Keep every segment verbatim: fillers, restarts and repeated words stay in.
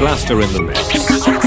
Blaster in the mix.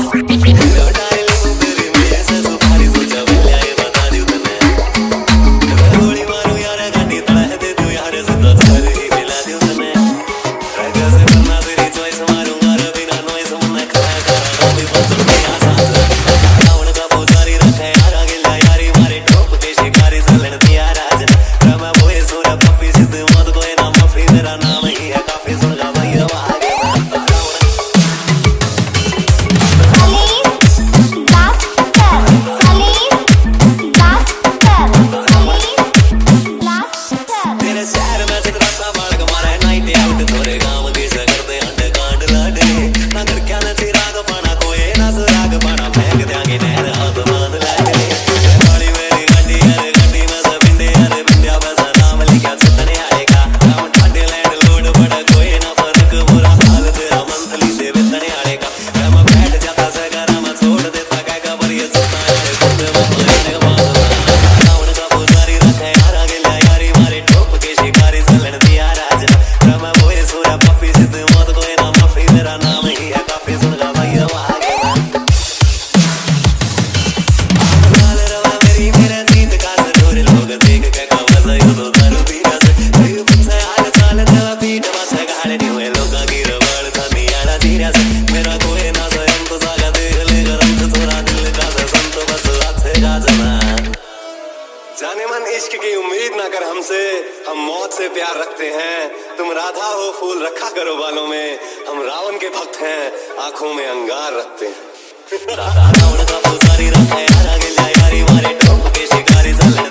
जाने मन इश्क की उम्मीद ना कर हमसे, हम मौत से प्यार रखते हैं। तुम राधा हो फूल रखा करो बालों में, हम रावण के भक्त हैं आंखों में अंगार रखते हैं। रावण का पुजारी रखा यार आगे यारी मारे टोप के शिकारी